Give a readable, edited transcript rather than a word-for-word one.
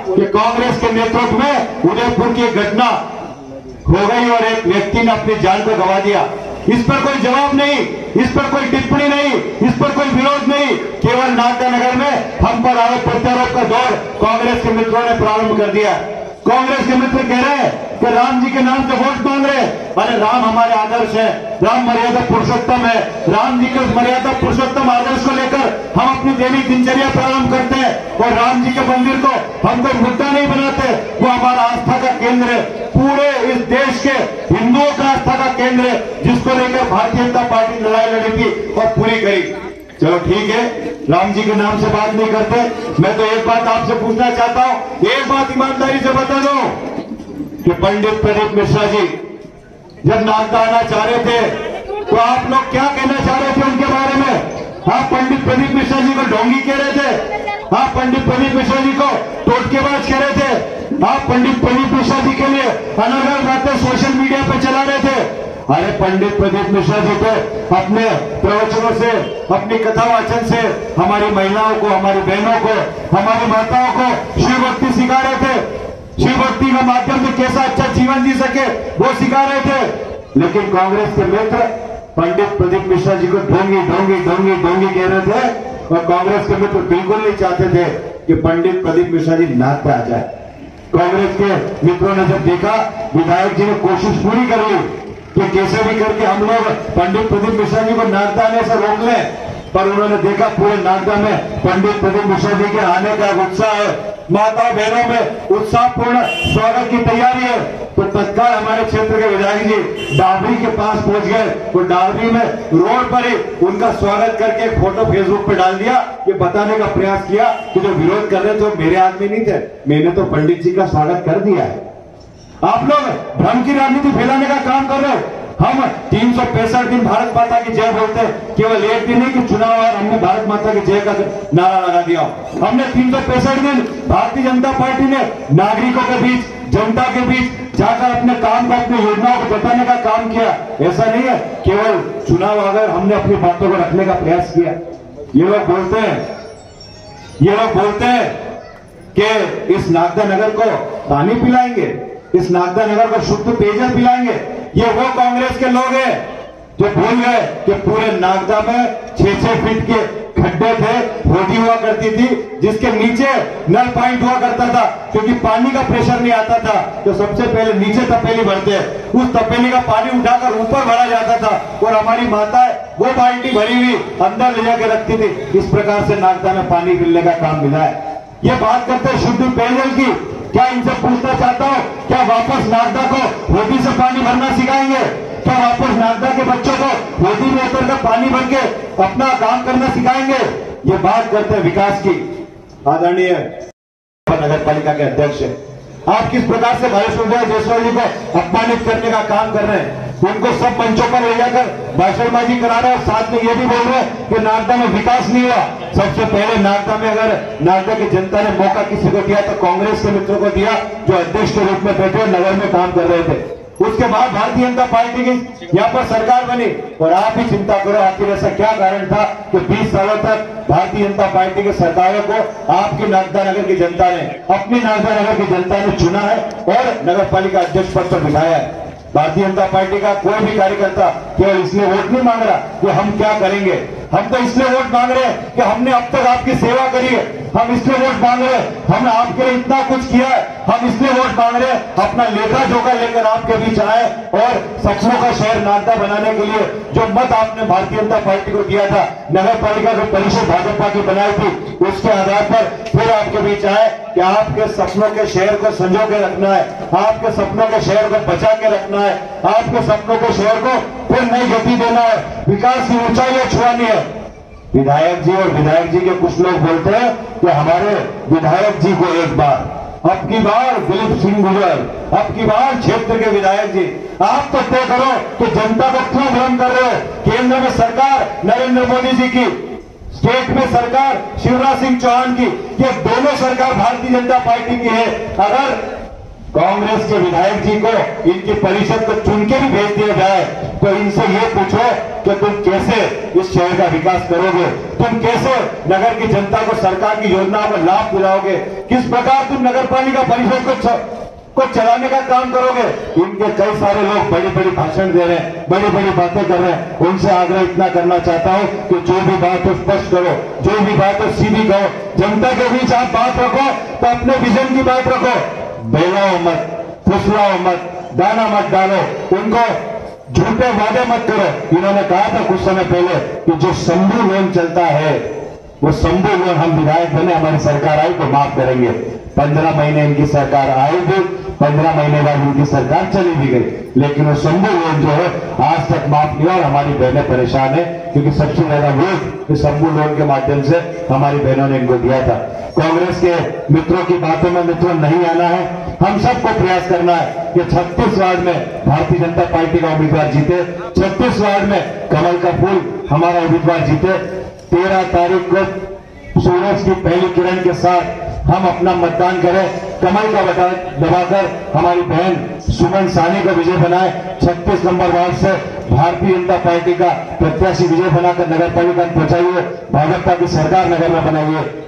कि कांग्रेस के नेतृत्व में उदयपुर की घटना हो गई और एक व्यक्ति ने अपनी जान को गंवा दिया। इस पर कोई जवाब नहीं, इस पर कोई टिप्पणी नहीं, इस पर कोई विरोध नहीं। केवल नागदा नगर में हम पर आरोप प्रत्यारोप का दौर कांग्रेस के मित्रों ने प्रारंभ कर दिया। कांग्रेस के मित्र कह रहे हैं कि राम जी के नाम से वोट मांग रहे हैं। अरे राम हमारे आदर्श है, राम मर्यादा पुरुषोत्तम है। राम जी के मर्यादा पुरुषोत्तम आदर्श को लेकर हम अपनी दैनिक दिनचर्या प्रारंभ करते हैं और राम जी के मंदिर को हम कोई मुद्दा नहीं बनाते। वो हमारा आस्था का केंद्र है, पूरे इस देश के हिंदुओं का आस्था का केंद्र है, जिसको लेकर भारतीय जनता पार्टी लड़ाई लड़ी थी और पूरी करी। चलो ठीक है, राम जी के नाम से बात नहीं करते। मैं तो एक बात आपसे पूछना चाहता हूं, एक बात ईमानदारी से बता दो कि पंडित प्रदीप मिश्रा जी जब नागदा आना चाह रहे थे तो आप लोग क्या कहना चाह रहे थे उनके बारे में? आप पंडित प्रदीप मिश्रा जी को ढोंगी कह रहे थे, आप पंडित प्रदीप मिश्रा जी को टोटकेबाज कह रहे थे, आप पंडित प्रदीप मिश्रा जी के लिए अलग अलग बातें सोशल मीडिया पर चला रहे थे। अरे पंडित प्रदीप मिश्रा जी को अपने प्रवचनों से, अपनी कथा वाचन से हमारी महिलाओं को, हमारी बहनों को, हमारी माताओं को शिव भक्ति सिखा रहे थे। शिव भक्ति का माध्यम से कैसा अच्छा जीवन जी सके वो सिखा रहे थे। लेकिन कांग्रेस के मित्र पंडित प्रदीप मिश्रा जी को ढोंगी ढोंगी ढोंगी ढोंगी कह रहे थे और कांग्रेस के मित्र बिल्कुल नहीं चाहते थे कि पंडित प्रदीप मिश्रा जी नागदा आ जाए। कांग्रेस के मित्रों ने जब देखा, विधायक जी ने कोशिश पूरी करी कि कैसे भी करके हम लोग पंडित प्रदीप मिश्रा जी को नागदा आने से रोक लें, पर उन्होंने देखा पूरे नागदा में पंडित प्रदीप मिश्रा जी के आने का उत्साह है, माताओं बहनों में उत्साहपूर्ण स्वागत की तैयारी है। तो तत्काल हमारे क्षेत्र के विधायक जी डाबरी के पास पहुंच गए और डाबरी में रोड पर ही उनका स्वागत करके एक फोटो फेसबुक पर डाल दिया, ये बताने का प्रयास किया कि जो विरोध कर रहे थे वो मेरे आदमी नहीं थे, मैंने तो पंडित जी का स्वागत कर दिया है। आप लोग भ्रम की राजनीति फैलाने का काम कर रहे हो। हम 365 दिन भारत माता की जय बोलते हैं, केवल एक दिन नहीं कि चुनाव और हमने भारत माता की जय का नारा लगा दिया। हमने 365 दिन भारतीय जनता पार्टी ने नागरिकों के बीच, जनता के बीच जाकर अपने काम को, अपनी योजनाओं को बताने का काम किया। ऐसा नहीं है केवल चुनाव अगर हमने अपनी बातों को रखने का प्रयास किया। ये लोग बोलते हैं कि इस नागदा नगर को पानी पिलाएंगे, इस नागदा नगर को शुद्ध पेयजल पिलाएंगे। ये वो कांग्रेस के लोग हैं जो भूल गए कि पूरे नागदा में 6-6 फीट के खड्डे थे, होदी हुआ करती थी, जिसके नीचे नल पॉइंट हुआ करता था, क्योंकि पानी का प्रेशर नहीं आता था तो सबसे पहले नीचे तपेली भरते, उस तपेली का पानी उठाकर ऊपर भरा जाता था और हमारी माताएं वो बाल्टी भरी हुई अंदर ले जाके रखती थी। इस प्रकार से नागदा में पानी पिलने का काम मिला है। ये बात करते हैं शुद्ध पेयजल की, क्या इनसे पूछना चाहता हूं, क्या वापस नागदा को होदी से पानी भरना सिखाएंगे? क्या वापस नागदा के बच्चों को होदी में उतर कर पानी भर के अपना काम करना सिखाएंगे? ये बात करते हैं विकास की। आदरणीय नगर पालिका के अध्यक्ष आप किस प्रकार से भाई सुखदेव जायसवाल जी को अपमानित करने का काम कर रहे हैं। उनको सब मंचों पर ले जाकर भाषणबाजी करा रहे हैं और साथ में ये भी बोल रहे हैं कि नागदा में विकास नहीं हुआ। सबसे पहले नागदा में अगर नागदा की जनता ने मौका किसी को दिया तो कांग्रेस के मित्रों को दिया, जो अध्यक्ष के रूप में बैठे नगर में काम कर रहे थे। उसके बाद भारतीय जनता पार्टी की यहाँ पर सरकार बनी और आप ही चिंता करो आखिर ऐसा क्या कारण था कि 20 सालों तक भारतीय जनता पार्टी के सरकारों को आपकी नागदा नगर की जनता ने, अपनी नागदा नगर की जनता ने चुना है और नगर पालिका अध्यक्ष पद पर बिठाया है। भारतीय जनता पार्टी का कोई भी कार्यकर्ता केवल इसलिए वोट नहीं मांग रहा कि हम क्या करेंगे, हम तो इसलिए वोट मांग रहे हैं कि हमने अब तक आपकी सेवा करी है। हम इसलिए वोट मांग रहे हैं, हमने आपके लिए इतना कुछ किया है। हम इसलिए वोट मांग रहे हैं अपना लेखा जोखा लेकर आपके बीच आए और सपनों का शहर नागदा बनाने के लिए जो मत आपने भारतीय जनता पार्टी को दिया था, नगर पालिका जो परिषद भाजपा की बनाई थी, उसके आधार पर फिर आपके बीच आए कि आपके सपनों के शहर को संजो के रखना है, आपके सपनों के शहर को बचा के रखना है, आपके सपनों के शहर को फिर नई गति देना है, विकास की ऊंचाइयां छुआनी है। विधायक जी और विधायक जी के कुछ लोग बोलते हैं कि हमारे विधायक जी को एक बार, अब की बार दिलीप सिंह गुजर, अब की बार क्षेत्र के विधायक जी, आप तो तय करो कि जनता को क्यों भ्रम कर रहे हो। केंद्र में सरकार नरेंद्र मोदी जी की, स्टेट में सरकार शिवराज सिंह चौहान की, ये दोनों सरकार भारतीय जनता पार्टी की है। अगर कांग्रेस के विधायक जी को इनकी परिषद को चुन के भी भेज दिया जाए तो इनसे ये पूछो कि तुम कैसे इस शहर का विकास करोगे, तुम कैसे नगर की जनता को सरकार की योजनाओं का लाभ दिलाओगे, किस प्रकार तुम नगर पालिका परिषद को चलाने का काम करोगे। इनके कई सारे लोग बड़ी बड़ी भाषण दे रहे हैं, बड़ी बड़ी बातें कर रहे हैं। उनसे आग्रह इतना करना चाहता हूं कि जो भी बात हो स्पष्ट करो, जो भी बात हो सीधी कहो। जनता के बीच आप बात रखो तो अपने विजन की बात रखो, बहलाओ मत, फुसलाओ मत, दाना मत डालो, उनको झूठे वादे मत करो। इन्होंने कहा था कुछ समय पहले कि जो शंभू लोन चलता है वो शंभू लोन हम विधायक बने, हमारी सरकार आई तो माफ करेंगे। 15 महीने इनकी सरकार आई भी, 15 महीने बाद इनकी सरकार चली भी गई, लेकिन वो शंभू लोन जो है आज तक माफ नहीं। और हमारी बहनें परेशान है क्योंकि सबसे ज्यादा वोट इस शंभू लोन के माध्यम से हमारी बहनों ने इनको दिया था। कांग्रेस के मित्रों की बातों में मित्रों नहीं आना है। हम सबको प्रयास करना है कि 36 वार्ड में भारतीय जनता पार्टी का उम्मीदवार जीते, 36 वार्ड में कमल का फूल हमारा उम्मीदवार जीते। 13 तारीख को सूरज की पहली किरण के साथ हम अपना मतदान करें, कमल का बटन दबाकर हमारी बहन सुमन साहनी को विजय बनाए। 36 नंबर वार्ड से भारतीय जनता पार्टी का प्रत्याशी विजय बनाकर नगर पालिका पहुंचाइए, भाजपा की सरकार नगर में बनाइए।